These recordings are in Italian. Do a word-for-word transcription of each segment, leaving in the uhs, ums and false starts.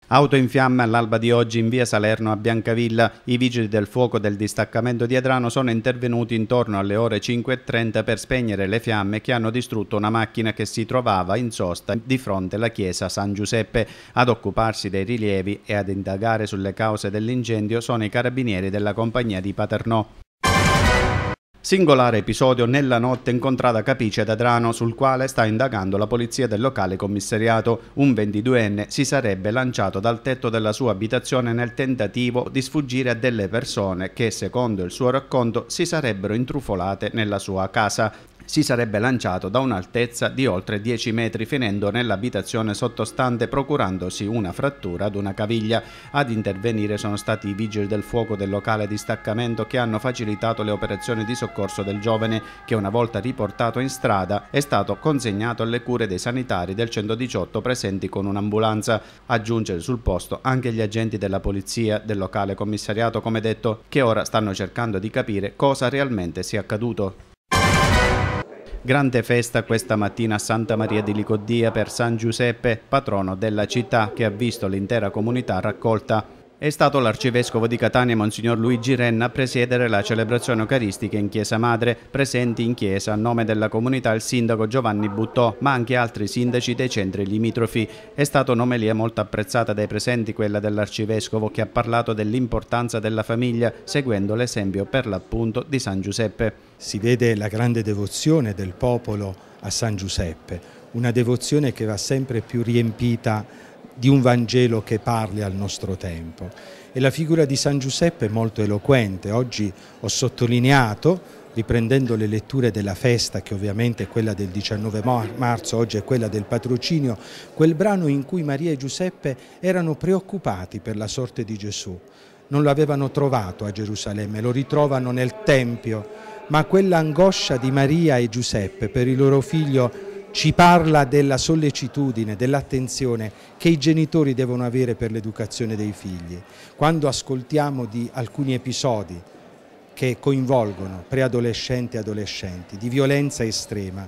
Auto in fiamme all'alba di oggi in via Salerno a Biancavilla. I vigili del fuoco del distaccamento di Adrano sono intervenuti intorno alle ore cinque e trenta per spegnere le fiamme che hanno distrutto una macchina che si trovava in sosta di fronte alla chiesa San Giuseppe. Ad occuparsi dei rilievi e ad indagare sulle cause dell'incendio sono i carabinieri della compagnia di Paternò. Singolare episodio nella notte in contrada Capice ad Adrano, sul quale sta indagando la polizia del locale commissariato. Un ventiduenne si sarebbe lanciato dal tetto della sua abitazione nel tentativo di sfuggire a delle persone che, secondo il suo racconto, si sarebbero intrufolate nella sua casa. Si sarebbe lanciato da un'altezza di oltre dieci metri, finendo nell'abitazione sottostante, procurandosi una frattura ad una caviglia. Ad intervenire sono stati i vigili del fuoco del locale distaccamento, che hanno facilitato le operazioni di soccorso del giovane, che una volta riportato in strada è stato consegnato alle cure dei sanitari del centodiciotto presenti con un'ambulanza. A giungere sul posto anche gli agenti della polizia del locale commissariato, come detto, che ora stanno cercando di capire cosa realmente sia accaduto. Grande festa questa mattina a Santa Maria di Licodia per San Giuseppe, patrono della città, che ha visto l'intera comunità raccolta. È stato l'arcivescovo di Catania, Monsignor Luigi Renna, a presiedere la celebrazione eucaristica in Chiesa Madre. Presenti in chiesa a nome della comunità il sindaco Giovanni Buttò, ma anche altri sindaci dei centri limitrofi. È stata un'omelia molto apprezzata dai presenti, quella dell'arcivescovo, che ha parlato dell'importanza della famiglia, seguendo l'esempio per l'appunto di San Giuseppe. Si vede la grande devozione del popolo a San Giuseppe, una devozione che va sempre più riempita di un Vangelo che parli al nostro tempo. E la figura di San Giuseppe è molto eloquente. Oggi ho sottolineato, riprendendo le letture della festa, che ovviamente è quella del diciannove marzo, oggi è quella del patrocinio, quel brano in cui Maria e Giuseppe erano preoccupati per la sorte di Gesù. Non lo avevano trovato a Gerusalemme, lo ritrovano nel Tempio, ma quella angoscia di Maria e Giuseppe per il loro figlio ci parla della sollecitudine, dell'attenzione che i genitori devono avere per l'educazione dei figli. Quando ascoltiamo di alcuni episodi che coinvolgono preadolescenti e adolescenti di violenza estrema,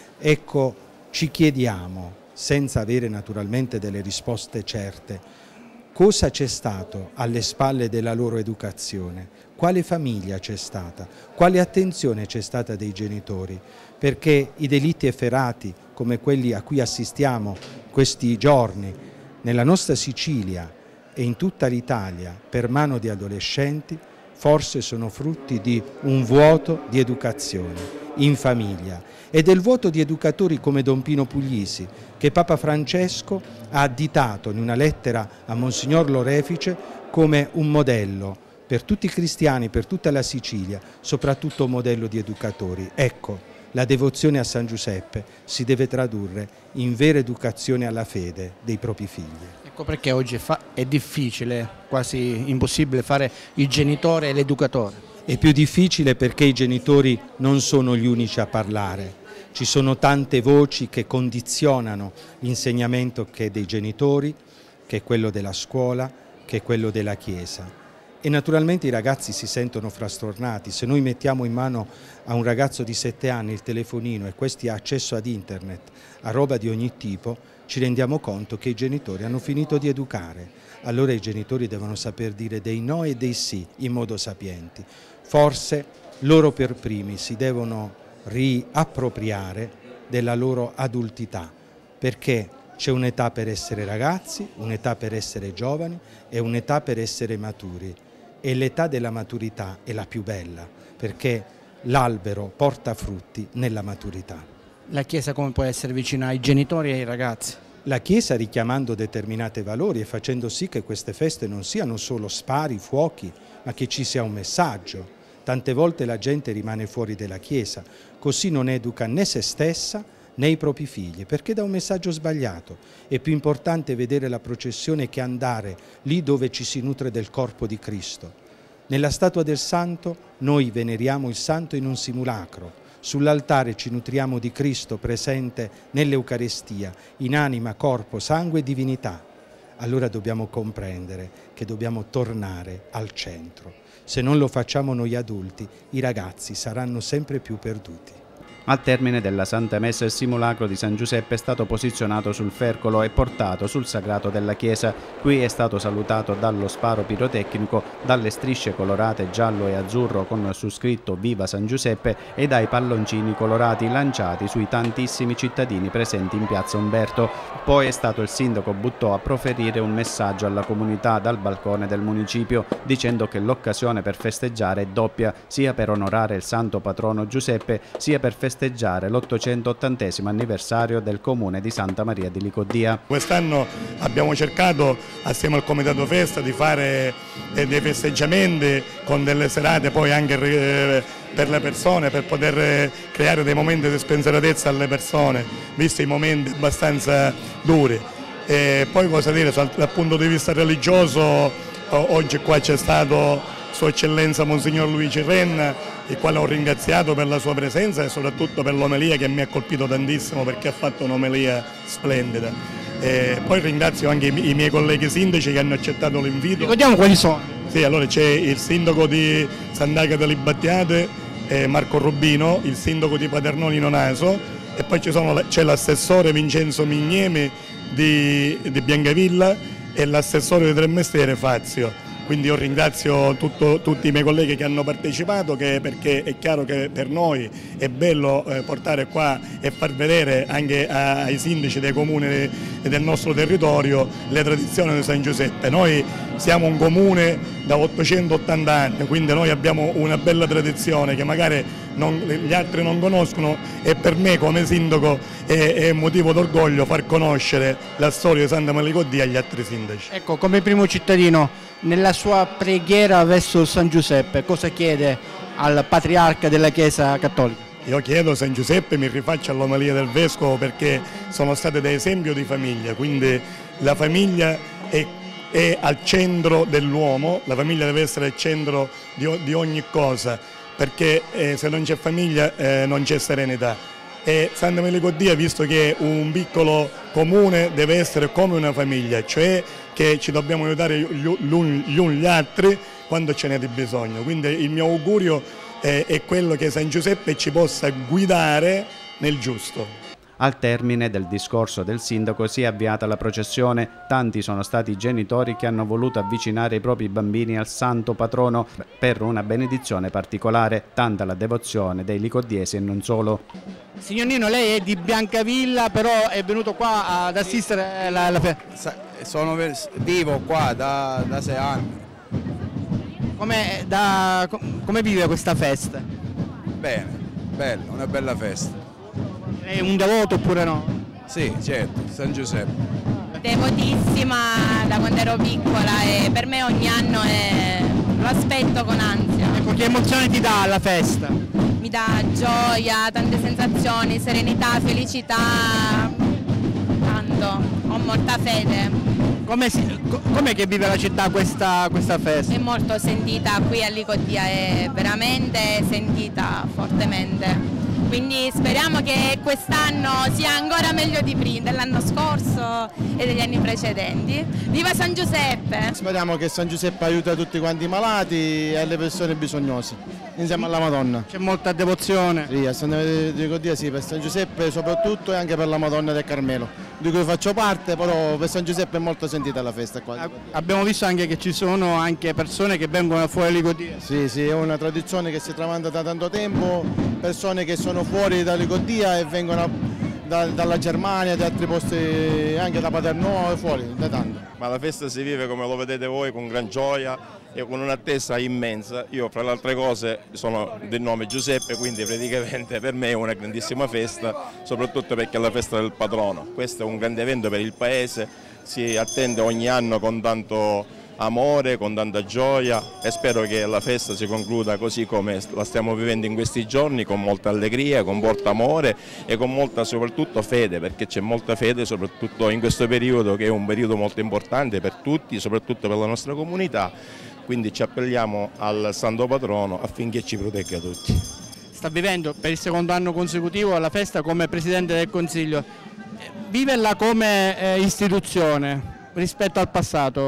ecco, ci chiediamo, senza avere naturalmente delle risposte certe, cosa c'è stato alle spalle della loro educazione, quale famiglia c'è stata, quale attenzione c'è stata dei genitori, perché i delitti efferati come quelli a cui assistiamo questi giorni nella nostra Sicilia e in tutta l'Italia per mano di adolescenti forse sono frutti di un vuoto di educazione in famiglia e del vuoto di educatori come Don Pino Puglisi, che Papa Francesco ha additato in una lettera a Monsignor Lorefice come un modello per tutti i cristiani, per tutta la Sicilia, soprattutto un modello di educatori. Ecco, la devozione a San Giuseppe si deve tradurre in vera educazione alla fede dei propri figli. Ecco perché oggi è difficile, quasi impossibile, fare il genitore e l'educatore. È più difficile perché i genitori non sono gli unici a parlare. Ci sono tante voci che condizionano l'insegnamento che è dei genitori, che è quello della scuola, che è quello della Chiesa. E naturalmente i ragazzi si sentono frastornati. Se noi mettiamo in mano a un ragazzo di sette anni il telefonino e questi ha accesso ad internet, a roba di ogni tipo, ci rendiamo conto che i genitori hanno finito di educare. Allora i genitori devono saper dire dei no e dei sì in modo sapienti. Forse loro per primi si devono riappropriare della loro adultità, perché c'è un'età per essere ragazzi, un'età per essere giovani e un'età per essere maturi. E l'età della maturità è la più bella, perché l'albero porta frutti nella maturità. La Chiesa come può essere vicina ai genitori e ai ragazzi? La Chiesa, richiamando determinati valori e facendo sì che queste feste non siano solo spari, fuochi, ma che ci sia un messaggio. Tante volte la gente rimane fuori dalla Chiesa, così non educa né se stessa né i propri figli, perché dà un messaggio sbagliato. È più importante vedere la processione che andare lì dove ci si nutre del corpo di Cristo. Nella statua del Santo noi veneriamo il Santo in un simulacro. Sull'altare ci nutriamo di Cristo presente nell'Eucaristia, in anima, corpo, sangue e divinità. Allora dobbiamo comprendere che dobbiamo tornare al centro. Se non lo facciamo noi adulti, i ragazzi saranno sempre più perduti. Al termine della Santa Messa il simulacro di San Giuseppe è stato posizionato sul fercolo e portato sul sagrato della chiesa. Qui è stato salutato dallo sparo pirotecnico, dalle strisce colorate giallo e azzurro con su scritto Viva San Giuseppe e dai palloncini colorati lanciati sui tantissimi cittadini presenti in piazza Umberto. Poi è stato il sindaco Buttò a proferire un messaggio alla comunità dal balcone del municipio, dicendo che l'occasione per festeggiare è doppia, sia per onorare il santo patrono Giuseppe, sia per festeggiare festeggiare l'ottocentottantesimo anniversario del comune di Santa Maria di Licodia. Quest'anno abbiamo cercato assieme al Comitato Festa di fare dei festeggiamenti con delle serate poi anche per le persone, per poter creare dei momenti di spensieratezza alle persone, visti i momenti abbastanza duri. E poi cosa dire, dal punto di vista religioso, oggi qua c'è stato Sua Eccellenza Monsignor Luigi Renna, il quale ho ringraziato per la sua presenza e soprattutto per l'omelia che mi ha colpito tantissimo, perché ha fatto un'omelia splendida. E poi ringrazio anche i miei colleghi sindaci che hanno accettato l'invito. Ricordiamo quali sono? Sì, allora c'è il sindaco di Sant'Agata delle Battiate, eh, Marco Rubino, il sindaco di Paternò Naso, e poi c'è l'assessore Vincenzo Mignemi di, di Biancavilla e l'assessore di Tremestiere Fazio. Quindi io ringrazio tutto, tutti i miei colleghi che hanno partecipato, che, perché è chiaro che per noi è bello eh, portare qua e far vedere anche a, ai sindaci dei comuni del nostro territorio le tradizioni di San Giuseppe. Noi siamo un comune da ottocentottanta anni, quindi noi abbiamo una bella tradizione che magari non, gli altri non conoscono, e per me come sindaco è, è motivo d'orgoglio far conoscere la storia di Santa Maria di Licodia agli altri sindaci. Ecco, come primo cittadino, nella sua preghiera verso San Giuseppe, cosa chiede al patriarca della Chiesa Cattolica? Io chiedo a San Giuseppe, mi rifaccio all'omelia del Vescovo, perché sono state da esempio di famiglia, quindi la famiglia è, è al centro dell'uomo, la famiglia deve essere al centro di, di ogni cosa, perché eh, se non c'è famiglia eh, non c'è serenità. E Santa Maria di Licodia, visto che è un piccolo comune, deve essere come una famiglia, cioè che ci dobbiamo aiutare gli uni gli altri quando ce n'è di bisogno. Quindi il mio augurio è, è quello che San Giuseppe ci possa guidare nel giusto. Al termine del discorso del sindaco si è avviata la processione. Tanti sono stati i genitori che hanno voluto avvicinare i propri bambini al santo patrono per una benedizione particolare, tanta la devozione dei licodiesi e non solo. Signor Nino, lei è di Biancavilla, però è venuto qua ad assistere alla, alla festa. Sono vivo qua da, da sei anni. Come, da, come vive questa festa? Bene, bella, una bella festa. È un devoto oppure no? Sì, certo, San Giuseppe. Devotissima da quando ero piccola e per me ogni anno è... lo aspetto con ansia. Ecco, che emozione ti dà la festa? Mi dà gioia, tante sensazioni, serenità, felicità, tanto, ho molta fede. Come com'è che vive la città questa, questa festa? È molto sentita qui a Licodia, è veramente sentita fortemente. Quindi speriamo che quest'anno sia ancora meglio di prima, dell'anno scorso e degli anni precedenti. Viva San Giuseppe! Speriamo che San Giuseppe aiuti tutti quanti i malati e le persone bisognose, insieme alla Madonna. C'è molta devozione? Sì, a Santa Maria di Licodia sì, per San Giuseppe soprattutto e anche per la Madonna del Carmelo, di cui faccio parte, però per San Giuseppe è molto sentita la festa qua. Abbiamo visto anche che ci sono anche persone che vengono fuori Licodia. Sì, sì, è una tradizione che si tramanda da tanto tempo, persone che sono fuori da Licodia e vengono da, dalla Germania, da altri posti, anche da Paternò e fuori, da tanto. Ma la festa si vive, come lo vedete voi, con gran gioia e con un'attesa immensa. Io fra le altre cose sono del nome Giuseppe, quindi praticamente per me è una grandissima festa, soprattutto perché è la festa del patrono. Questo è un grande evento per il paese, si attende ogni anno con tanto amore, con tanta gioia, e spero che la festa si concluda così come la stiamo vivendo in questi giorni, con molta allegria, con molto amore e con molta soprattutto fede, perché c'è molta fede soprattutto in questo periodo, che è un periodo molto importante per tutti, soprattutto per la nostra comunità. Quindi ci appelliamo al Santo Patrono affinché ci protegga tutti. Sta vivendo per il secondo anno consecutivo la festa come Presidente del Consiglio. Viverla come eh, istituzione rispetto al passato,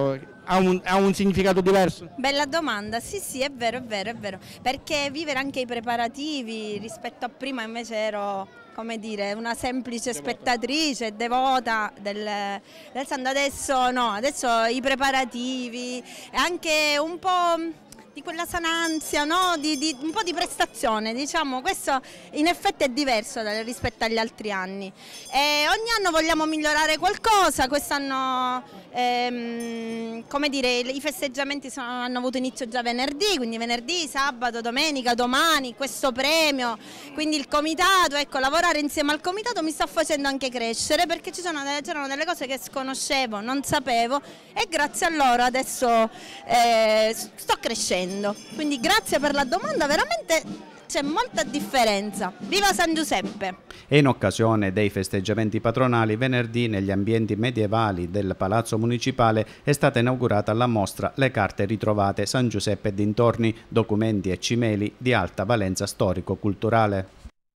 ha un, ha un significato diverso? Bella domanda, sì sì è vero, è vero, è vero, perché vivere anche i preparativi rispetto a prima invece ero, come dire, una semplice spettatrice, devota del, del santo, adesso no, adesso i preparativi, anche un po' di quella sanansia, no? di, di, un po' di prestazione, diciamo, questo in effetti è diverso rispetto agli altri anni. E ogni anno vogliamo migliorare qualcosa, quest'anno ehm, come dire, i festeggiamenti sono, hanno avuto inizio già venerdì, quindi venerdì, sabato, domenica, domani, questo premio, quindi il comitato, ecco, lavorare insieme al comitato mi sta facendo anche crescere, perché ci sono delle, c'erano delle cose che sconoscevo, non sapevo e grazie a loro adesso eh, sto crescendo. Quindi grazie per la domanda, veramente c'è molta differenza. Viva San Giuseppe! E in occasione dei festeggiamenti patronali, venerdì negli ambienti medievali del Palazzo Municipale è stata inaugurata la mostra Le carte ritrovate San Giuseppe e dintorni, documenti e cimeli di alta valenza storico-culturale.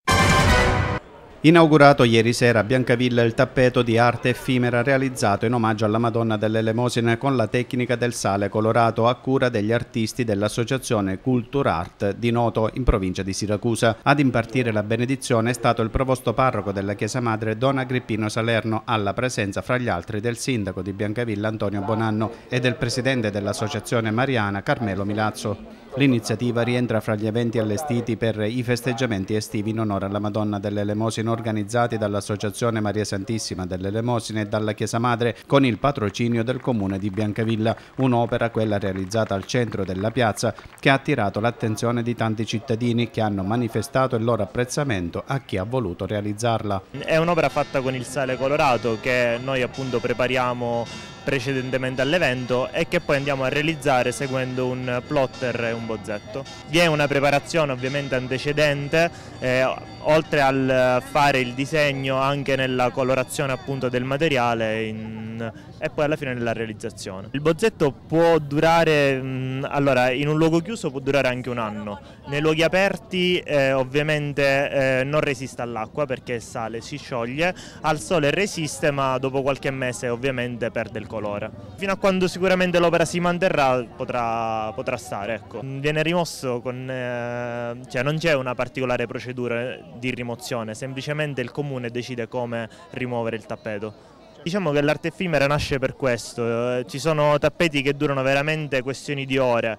Inaugurato ieri sera a Biancavilla il tappeto di arte effimera realizzato in omaggio alla Madonna delle Elemosine con la tecnica del sale colorato a cura degli artisti dell'associazione Culturart di Noto in provincia di Siracusa. Ad impartire la benedizione è stato il provosto parroco della Chiesa Madre Don Agrippino Salerno, alla presenza fra gli altri del sindaco di Biancavilla Antonio Bonanno e del presidente dell'associazione mariana Carmelo Milazzo. L'iniziativa rientra fra gli eventi allestiti per i festeggiamenti estivi in onore alla Madonna delle Elemosine organizzati dall'Associazione Maria Santissima delle Elemosine e dalla Chiesa Madre con il patrocinio del Comune di Biancavilla, un'opera, quella realizzata al centro della piazza, che ha attirato l'attenzione di tanti cittadini che hanno manifestato il loro apprezzamento a chi ha voluto realizzarla. È un'opera fatta con il sale colorato che noi appunto prepariamo precedentemente all'evento e che poi andiamo a realizzare seguendo un plotter e un bozzetto. Vi è una preparazione ovviamente antecedente, eh, oltre al fare il disegno anche nella colorazione appunto del materiale in, e poi alla fine nella realizzazione. Il bozzetto può durare, mh, allora in un luogo chiuso può durare anche un anno, nei luoghi aperti eh, ovviamente eh, non resiste all'acqua perché è sale, si scioglie, al sole resiste ma dopo qualche mese ovviamente perde il colore. Fino a quando sicuramente l'opera si manterrà potrà, potrà stare. Ecco. Viene rimosso con, eh, cioè non c'è una particolare procedura di rimozione, semplicemente il comune decide come rimuovere il tappeto. Diciamo che l'arte effimera nasce per questo, ci sono tappeti che durano veramente questioni di ore,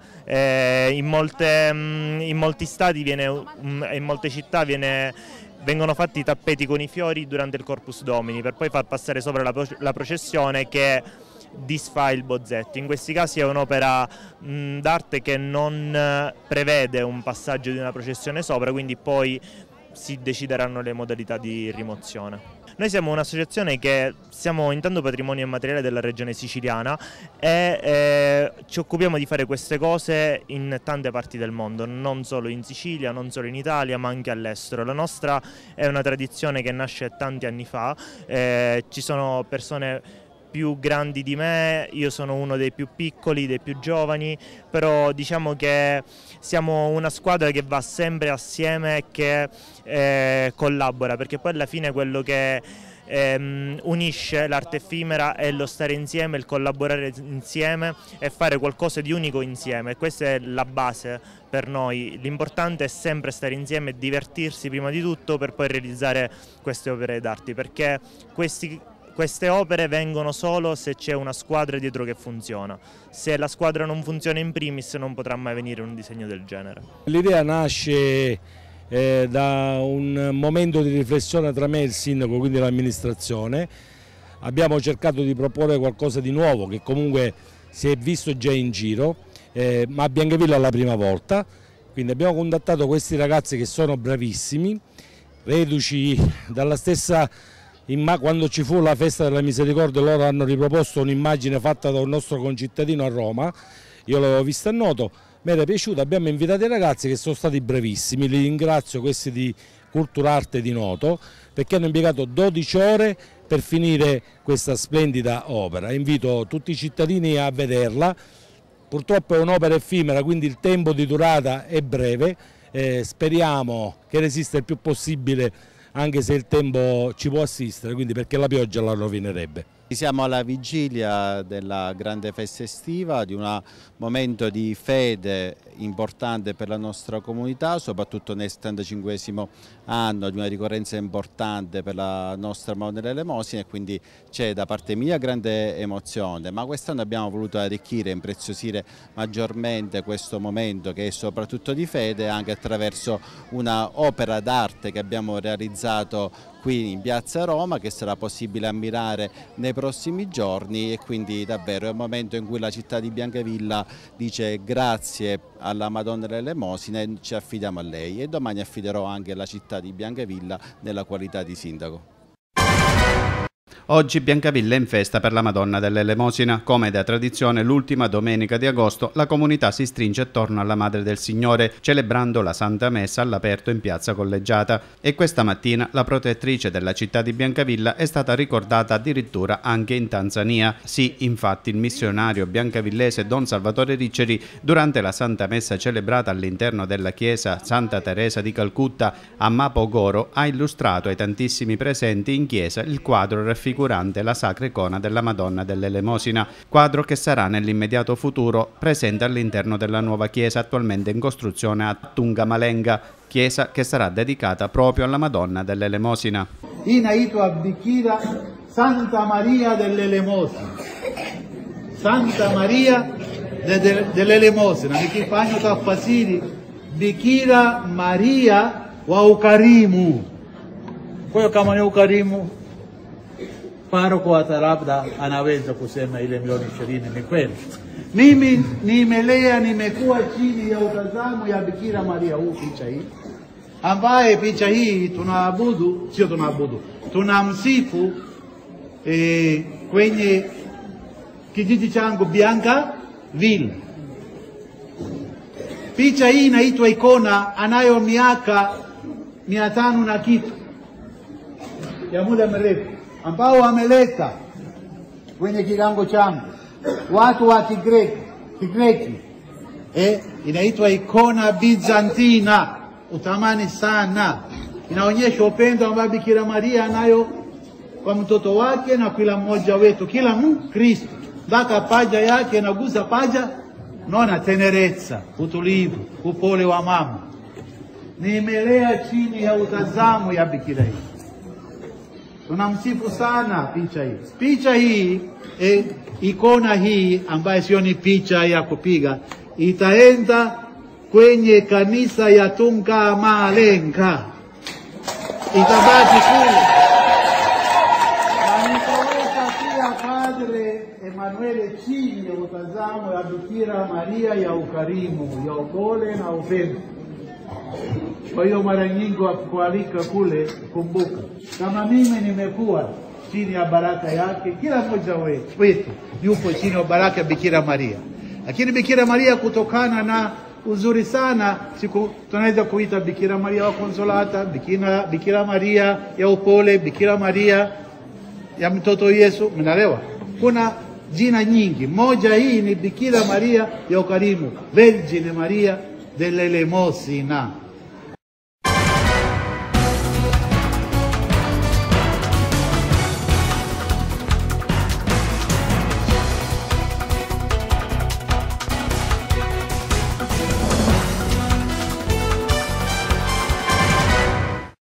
in, molte, in molti stati viene, in molte città viene, vengono fatti tappeti con i fiori durante il Corpus Domini per poi far passare sopra la, la processione che disfa il bozzetto. In questi casi è un'opera d'arte che non prevede un passaggio di una processione sopra, quindi poi si decideranno le modalità di rimozione. Noi siamo un'associazione che siamo intanto patrimonio immateriale della regione siciliana e eh, ci occupiamo di fare queste cose in tante parti del mondo, non solo in Sicilia, non solo in Italia, ma anche all'estero. La nostra è una tradizione che nasce tanti anni fa, eh, ci sono persone più grandi di me, io sono uno dei più piccoli, dei più giovani, però diciamo che siamo una squadra che va sempre assieme e che eh, collabora, perché poi alla fine quello che ehm, unisce l'arte effimera è lo stare insieme, il collaborare insieme e fare qualcosa di unico insieme. Questa è la base per noi, l'importante è sempre stare insieme e divertirsi prima di tutto per poi realizzare queste opere d'arte, perché questi Queste opere vengono solo se c'è una squadra dietro che funziona. Se la squadra non funziona in primis non potrà mai venire un disegno del genere. L'idea nasce eh, da un momento di riflessione tra me e il sindaco, quindi l'amministrazione. Abbiamo cercato di proporre qualcosa di nuovo che comunque si è visto già in giro, eh, ma a Biancavilla è la prima volta. Quindi abbiamo contattato questi ragazzi che sono bravissimi, reduci dalla stessa... Quando ci fu la festa della misericordia loro hanno riproposto un'immagine fatta da un nostro concittadino a Roma, io l'avevo vista a Noto, mi era piaciuta, abbiamo invitato i ragazzi che sono stati bravissimi, li ringrazio, questi di Culturarte di Noto, perché hanno impiegato dodici ore per finire questa splendida opera. Invito tutti i cittadini a vederla, purtroppo è un'opera effimera, quindi il tempo di durata è breve, eh, speriamo che resista il più possibile anche se il tempo ci può assistere, quindi perché la pioggia la rovinerebbe. Siamo alla vigilia della grande festa estiva, di un momento di fede importante per la nostra comunità, soprattutto nel settantacinquesimo anno, di una ricorrenza importante per la nostra Madonna delle Elemosine, e quindi c'è da parte mia grande emozione, ma quest'anno abbiamo voluto arricchire e impreziosire maggiormente questo momento, che è soprattutto di fede, anche attraverso una opera d'arte che abbiamo realizzato qui in Piazza Roma, che sarà possibile ammirare nei prossimi giorni, e quindi davvero è un momento in cui la città di Biancavilla dice grazie alla Madonna delle Elemosine e ci affidiamo a lei, e domani affiderò anche la città di Biancavilla nella qualità di sindaco. Oggi Biancavilla è in festa per la Madonna dell'Elemosina. Come da tradizione, l'ultima domenica di agosto la comunità si stringe attorno alla Madre del Signore, celebrando la Santa Messa all'aperto in Piazza Collegiata. E questa mattina la protettrice della città di Biancavilla è stata ricordata addirittura anche in Tanzania. Sì, infatti il missionario biancavillese Don Salvatore Ricceri, durante la Santa Messa celebrata all'interno della chiesa Santa Teresa di Calcutta a Mapogoro, ha illustrato ai tantissimi presenti in chiesa il quadro raffigurante la sacra icona della Madonna dell'Elemosina, quadro che sarà nell'immediato futuro presente all'interno della nuova chiesa attualmente in costruzione a Tungamalenga, chiesa che sarà dedicata proprio alla Madonna dell'Elemosina. Inaitwa Bikira Santa Maria dell'Elemosina, Santa Maria dell'Elemosina, nikifanya tafasiri Bikira Maria wa ukarimu. Kwa hiyo kama ni ukarimu, paroko wa labda anaweza kusema ile milioni ishirini ni kweli. Mimi nimelea, nimekuwa chini ya utazamo ya Bikira Maria, huu picha hii, ambaye picha hii tunaabudu, sio tunaabudu, tunamsifu e, kwenye kijiji changu Biancavilla. Picha hii inaitwa ikona, anayo miaka mia tano na kitu ya muda mrefu, ambao wameleta kwenye kigango changu watu wa Kigreki, Kigreki. Eh, inaitwa ikona Bizantina, utamani sana. Inaonyesha upendo ambao Bikira Maria anayo kwa mtoto wake na kila mmoja wetu, kila Mkristo. Mpaka paja yake nagusa paja, naona tenereza, utulivu, upole wa mama. Nimelea chini ya utazamo ya Bikira hii. Tunamsifu sana picha hii. Picha hii, e, ikona hii ambayo sio ni picha ya kupiga, itaenda kwenye kanisa ya Tungamalenga, itabaki kule. Na nitaweka pia Padre Emanuele chini ya utazamo ya Bikira Maria ya ukarimu, ya upole na upendo. Kwa hiyo mara nyingi wakualika kule, kumbuka kama mimi nimekuwa chini ya baraka yake, kila mmoja wetu yupo chini ya baraka ya Bikira Maria. Lakini Bikira Maria kutokana na uzuri sana, siku tunaweza kuita Bikira Maria wa Konsolata, Bikira, Bikira Maria ya upole, Bikira Maria ya mtoto Yesu, mnaelewa? Kuna jina nyingi. Moja hii ni Bikira Maria ya ukarimu, Vergine Maria dell'Elemosina.